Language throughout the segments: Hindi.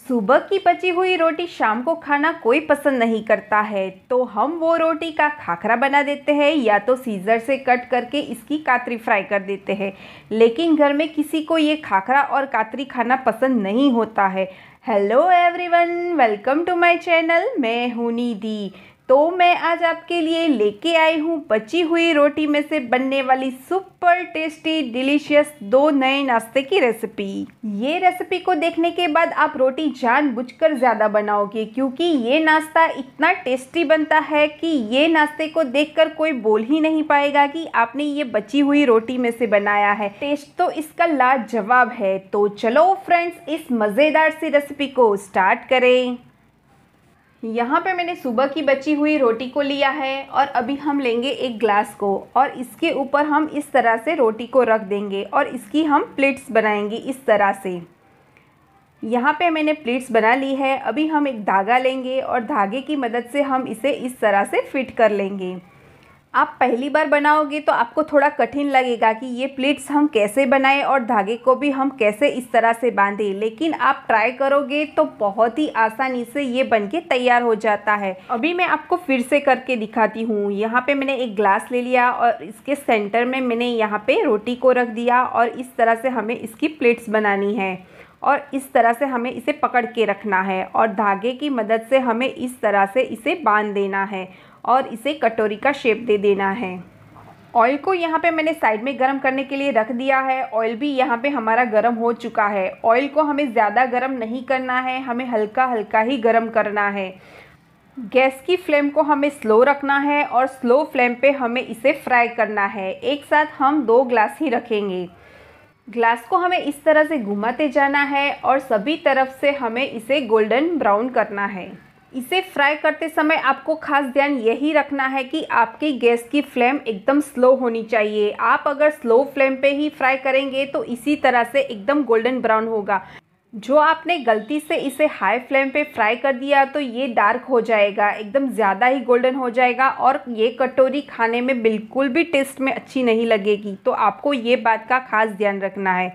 सुबह की बची हुई रोटी शाम को खाना कोई पसंद नहीं करता है, तो हम वो रोटी का खाखरा बना देते हैं या तो सीजर से कट करके इसकी कातरी फ्राई कर देते हैं। लेकिन घर में किसी को ये खाखरा और कातरी खाना पसंद नहीं होता है। Hello everyone, welcome to my channel. मैं हूँ निधि। तो मैं आज आपके लिए लेके आई हूँ बची हुई रोटी में से बनने वाली सुपर टेस्टी डिलीशियस दो नए नाश्ते की रेसिपी। ये रेसिपी को देखने के बाद आप रोटी जानबूझकर ज़्यादा बनाओगे, क्योंकि ये नाश्ता इतना टेस्टी बनता है कि ये नाश्ते को देखकर कोई बोल ही नहीं पाएगा कि आपने ये बची हुई रोटी में से बनाया है। टेस्ट तो इसका लाजवाब है। तो चलो फ्रेंड्स, इस मज़ेदार सी रेसिपी को स्टार्ट करें। यहाँ पे मैंने सुबह की बची हुई रोटी को लिया है और अभी हम लेंगे एक ग्लास को और इसके ऊपर हम इस तरह से रोटी को रख देंगे और इसकी हम प्लेट्स बनाएंगे इस तरह से। यहाँ पे मैंने प्लेट्स बना ली है। अभी हम एक धागा लेंगे और धागे की मदद से हम इसे इस तरह से फिट कर लेंगे। आप पहली बार बनाओगे तो आपको थोड़ा कठिन लगेगा कि ये प्लेट्स हम कैसे बनाएं और धागे को भी हम कैसे इस तरह से बांधें, लेकिन आप ट्राई करोगे तो बहुत ही आसानी से ये बनके तैयार हो जाता है। अभी मैं आपको फिर से करके दिखाती हूँ। यहाँ पे मैंने एक ग्लास ले लिया और इसके सेंटर में मैंने यहाँ पे रोटी को रख दिया और इस तरह से हमें इसकी प्लेट्स बनानी है और इस तरह से हमें इसे पकड़ के रखना है और धागे की मदद से हमें इस तरह से इसे बांध देना है और इसे कटोरी का शेप दे देना है। ऑयल को यहाँ पे मैंने साइड में गरम करने के लिए रख दिया है। ऑयल भी यहाँ पे हमारा गरम हो चुका है। ऑयल को हमें ज़्यादा गरम नहीं करना है, हमें हल्का हल्का ही गरम करना है। गैस की फ्लेम को हमें स्लो रखना है और स्लो फ्लेम पे हमें इसे फ्राई करना है। एक साथ हम 2 ग्लास ही रखेंगे। ग्लास को हमें इस तरह से घुमाते जाना है और सभी तरफ से हमें इसे गोल्डन ब्राउन करना है। इसे फ्राई करते समय आपको खास ध्यान यही रखना है कि आपकी गैस की फ्लेम एकदम स्लो होनी चाहिए। आप अगर स्लो फ्लेम पे ही फ्राई करेंगे तो इसी तरह से एकदम गोल्डन ब्राउन होगा। जो आपने गलती से इसे हाई फ्लेम पे फ्राई कर दिया तो ये डार्क हो जाएगा, एकदम ज़्यादा ही गोल्डन हो जाएगा और ये कटोरी खाने में बिल्कुल भी टेस्ट में अच्छी नहीं लगेगी। तो आपको ये बात का खास ध्यान रखना है।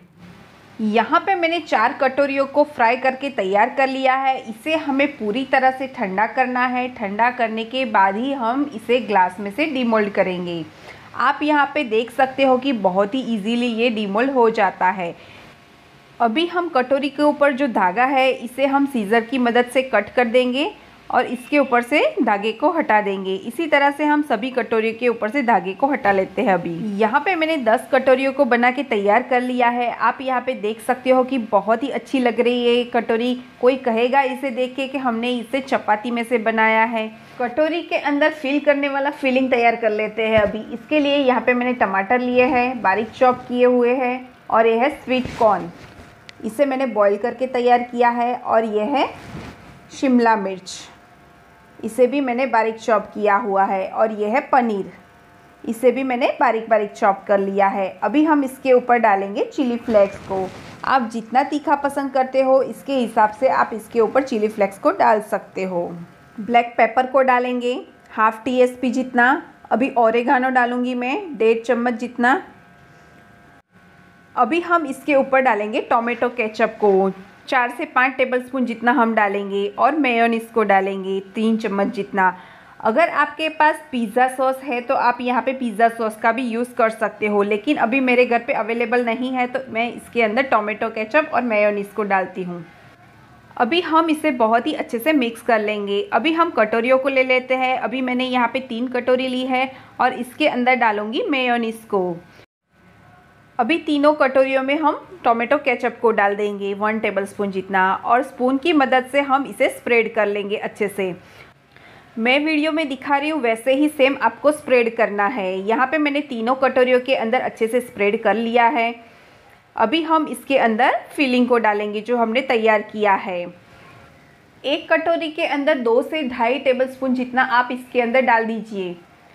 यहाँ पे मैंने 4 कटोरियों को फ्राई करके तैयार कर लिया है। इसे हमें पूरी तरह से ठंडा करना है। ठंडा करने के बाद ही हम इसे ग्लास में से डीमोल्ड करेंगे। आप यहाँ पे देख सकते हो कि बहुत ही इजीली ये डीमोल्ड हो जाता है। अभी हम कटोरी के ऊपर जो धागा है इसे हम सीज़र की मदद से कट कर देंगे और इसके ऊपर से धागे को हटा देंगे। इसी तरह से हम सभी कटोरियों के ऊपर से धागे को हटा लेते हैं। अभी यहाँ पे मैंने 10 कटोरियों को बना के तैयार कर लिया है। आप यहाँ पे देख सकते हो कि बहुत ही अच्छी लग रही है ये कटोरी। कोई कहेगा इसे देख के कि हमने इसे चपाती में से बनाया है। कटोरी के अंदर फिल करने वाला फिलिंग तैयार कर लेते हैं। अभी इसके लिए यहाँ पे मैंने टमाटर लिए हैं, बारीक चॉप किए हुए हैं, और यह है स्वीट कॉर्न, इसे मैंने बॉईल करके तैयार किया है। और यह है शिमला मिर्च, इसे भी मैंने बारीक चॉप किया हुआ है। और यह है पनीर, इसे भी मैंने बारीक बारीक चॉप कर लिया है। अभी हम इसके ऊपर डालेंगे चिली फ्लेक्स को। आप जितना तीखा पसंद करते हो इसके हिसाब से आप इसके ऊपर चिली फ्लेक्स को डाल सकते हो। ब्लैक पेपर को डालेंगे ½ TSP जितना। अभी ओरेगानो डालूँगी मैं 1.5 चम्मच जितना। अभी हम इसके ऊपर डालेंगे टोमेटो केचप को 4 से 5 टेबलस्पून जितना हम डालेंगे और मेयोनीज को डालेंगे 3 चम्मच जितना। अगर आपके पास पिज़्ज़ा सॉस है तो आप यहाँ पे पिज़्ज़ा सॉस का भी यूज़ कर सकते हो, लेकिन अभी मेरे घर पे अवेलेबल नहीं है तो मैं इसके अंदर टोमेटो केचप और मेयोनीज को डालती हूँ। अभी हम इसे बहुत ही अच्छे से मिक्स कर लेंगे। अभी हम कटोरियों को ले लेते हैं। अभी मैंने यहाँ पे 3 कटोरी ली है और इसके अंदर डालूँगी मेयोनीज को। अभी तीनों कटोरियों में हम टोमेटो केचप को डाल देंगे 1 टेबलस्पून जितना और स्पून की मदद से हम इसे स्प्रेड कर लेंगे अच्छे से। मैं वीडियो में दिखा रही हूँ वैसे ही सेम आपको स्प्रेड करना है। यहाँ पे मैंने तीनों कटोरियों के अंदर अच्छे से स्प्रेड कर लिया है। अभी हम इसके अंदर फिलिंग को डालेंगे जो हमने तैयार किया है। एक कटोरी के अंदर 2 से 2.5 टेबलस्पून जितना आप इसके अंदर डाल दीजिए।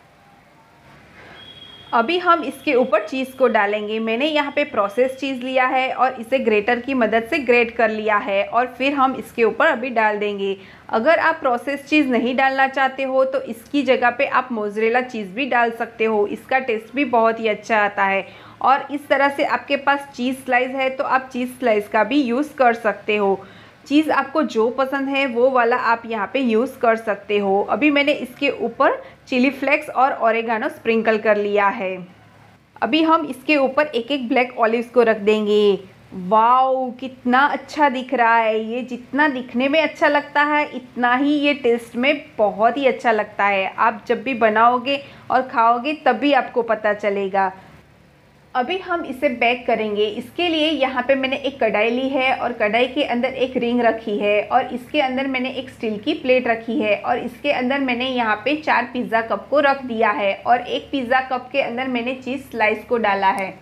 अभी हम इसके ऊपर चीज़ को डालेंगे। मैंने यहाँ पे प्रोसेस चीज़ लिया है और इसे ग्रेटर की मदद से ग्रेट कर लिया है और फिर हम इसके ऊपर अभी डाल देंगे। अगर आप प्रोसेस चीज़ नहीं डालना चाहते हो तो इसकी जगह पे आप मोज़रेला चीज़ भी डाल सकते हो, इसका टेस्ट भी बहुत ही अच्छा आता है। और इस तरह से आपके पास चीज़ स्लाइस है तो आप चीज़ स्लाइस का भी यूज़ कर सकते हो। चीज़ आपको जो पसंद है वो वाला आप यहाँ पे यूज़ कर सकते हो। अभी मैंने इसके ऊपर चिली फ्लेक्स और ओरेगानो स्प्रिंकल कर लिया है। अभी हम इसके ऊपर एक एक ब्लैक ऑलिव्स को रख देंगे। वाओ, कितना अच्छा दिख रहा है। ये जितना दिखने में अच्छा लगता है इतना ही ये टेस्ट में बहुत ही अच्छा लगता है। आप जब भी बनाओगे और खाओगे तब भी आपको पता चलेगा। अभी हम इसे बेक करेंगे। इसके लिए यहाँ पे मैंने एक कढ़ाई ली है और कढ़ाई के अंदर एक रिंग रखी है और इसके अंदर मैंने एक स्टील की प्लेट रखी है और इसके अंदर मैंने यहाँ पे 4 पिज़्ज़ा कप को रख दिया है और एक पिज़्ज़ा कप के अंदर मैंने चीज़ स्लाइस को डाला है।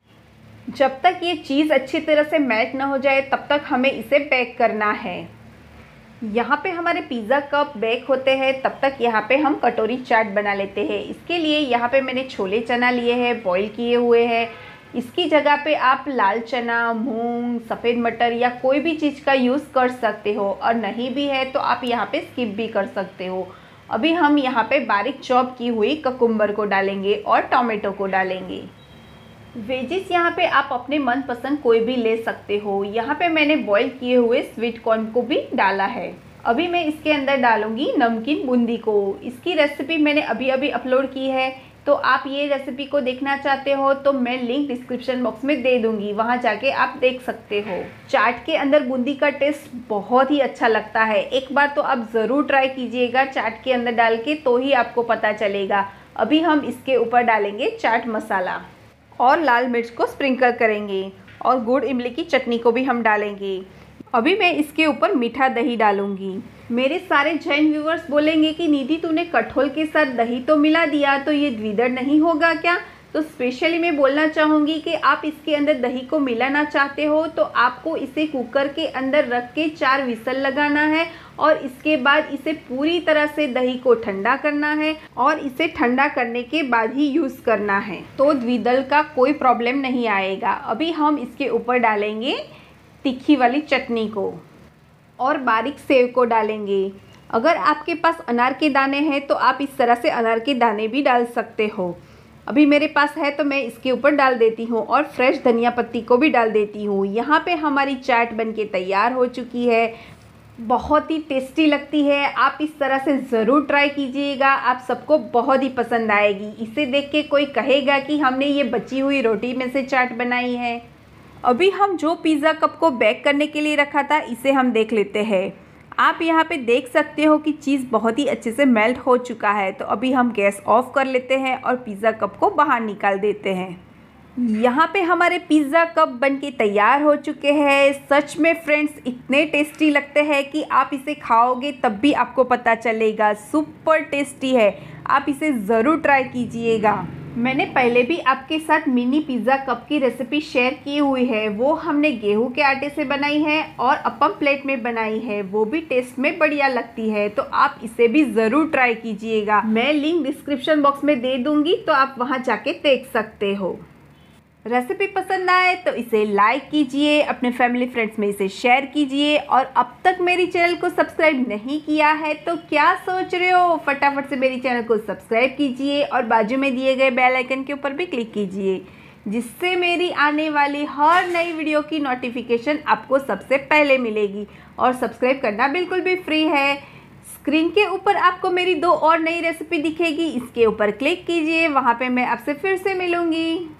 जब तक ये चीज़ अच्छी तरह से मेल्ट ना हो जाए तब तक हमें इसे बेक करना है। यहाँ पे हमारे पिज़्ज़ा कप बेक होते हैं तब तक यहाँ पे हम कटोरी चाट बना लेते हैं। इसके लिए यहाँ पे मैंने छोले चना लिए हैं, बॉईल किए हुए हैं। इसकी जगह पे आप लाल चना, मूंग, सफ़ेद मटर या कोई भी चीज़ का यूज़ कर सकते हो और नहीं भी है तो आप यहाँ पे स्किप भी कर सकते हो। अभी हम यहाँ पे बारीक चॉप की हुई ककुम्बर को डालेंगे और टोमेटो को डालेंगे। वेजिस यहाँ पे आप अपने मनपसंद कोई भी ले सकते हो। यहाँ पे मैंने बॉईल किए हुए स्वीट कॉर्न को भी डाला है। अभी मैं इसके अंदर डालूंगी नमकीन बूंदी को। इसकी रेसिपी मैंने अभी अभी अपलोड की है, तो आप ये रेसिपी को देखना चाहते हो तो मैं लिंक डिस्क्रिप्शन बॉक्स में दे दूंगी, वहाँ जाके आप देख सकते हो। चाट के अंदर बूंदी का टेस्ट बहुत ही अच्छा लगता है। एक बार तो आप ज़रूर ट्राई कीजिएगा चाट के अंदर डाल के, तो ही आपको पता चलेगा। अभी हम इसके ऊपर डालेंगे चाट मसाला और लाल मिर्च को स्प्रिंकल करेंगे और गुड़ इमली की चटनी को भी हम डालेंगे। अभी मैं इसके ऊपर मीठा दही डालूंगी। मेरे सारे जैन व्यूवर्स बोलेंगे कि निधि तूने कटहल के साथ दही तो मिला दिया, तो ये द्विदल नहीं होगा क्या? तो स्पेशली मैं बोलना चाहूँगी कि आप इसके अंदर दही को मिलाना चाहते हो तो आपको इसे कुकर के अंदर रख के 4 विसल लगाना है और इसके बाद इसे पूरी तरह से दही को ठंडा करना है और इसे ठंडा करने के बाद ही यूज़ करना है, तो द्विदल का कोई प्रॉब्लम नहीं आएगा। अभी हम इसके ऊपर डालेंगे तीखी वाली चटनी को और बारीक सेव को डालेंगे। अगर आपके पास अनार के दाने हैं तो आप इस तरह से अनार के दाने भी डाल सकते हो। अभी मेरे पास है तो मैं इसके ऊपर डाल देती हूँ और फ्रेश धनिया पत्ती को भी डाल देती हूँ। यहाँ पे हमारी चाट बनके तैयार हो चुकी है। बहुत ही टेस्टी लगती है। आप इस तरह से ज़रूर ट्राई कीजिएगा, आप सबको बहुत ही पसंद आएगी। इसे देख के कोई कहेगा कि हमने ये बची हुई रोटी में से चाट बनाई है। अभी हम जो पिज़्ज़ा कप को बेक करने के लिए रखा था इसे हम देख लेते हैं। आप यहाँ पे देख सकते हो कि चीज़ बहुत ही अच्छे से मेल्ट हो चुका है। तो अभी हम गैस ऑफ कर लेते हैं और पिज़्ज़ा कप को बाहर निकाल देते हैं। यहाँ पे हमारे पिज़्ज़ा कप बनके तैयार हो चुके हैं। सच में फ्रेंड्स इतने टेस्टी लगते हैं कि आप इसे खाओगे तब भी आपको पता चलेगा। सुपर टेस्टी है, आप इसे ज़रूर ट्राई कीजिएगा। मैंने पहले भी आपके साथ मिनी पिज़्ज़ा कप की रेसिपी शेयर की हुई है। वो हमने गेहूं के आटे से बनाई है और अपम प्लेट में बनाई है, वो भी टेस्ट में बढ़िया लगती है। तो आप इसे भी ज़रूर ट्राई कीजिएगा। मैं लिंक डिस्क्रिप्शन बॉक्स में दे दूँगी, तो आप वहाँ जाके देख सकते हो। रेसिपी पसंद आए तो इसे लाइक कीजिए, अपने फैमिली फ्रेंड्स में इसे शेयर कीजिए और अब तक मेरी चैनल को सब्सक्राइब नहीं किया है तो क्या सोच रहे हो, फटाफट से मेरी चैनल को सब्सक्राइब कीजिए और बाजू में दिए गए बेल आइकन के ऊपर भी क्लिक कीजिए, जिससे मेरी आने वाली हर नई वीडियो की नोटिफिकेशन आपको सबसे पहले मिलेगी। और सब्सक्राइब करना बिल्कुल भी फ्री है। स्क्रीन के ऊपर आपको मेरी 2 और नई रेसिपी दिखेगी, इसके ऊपर क्लिक कीजिए, वहाँ पे मैं आपसे फिर से मिलूँगी।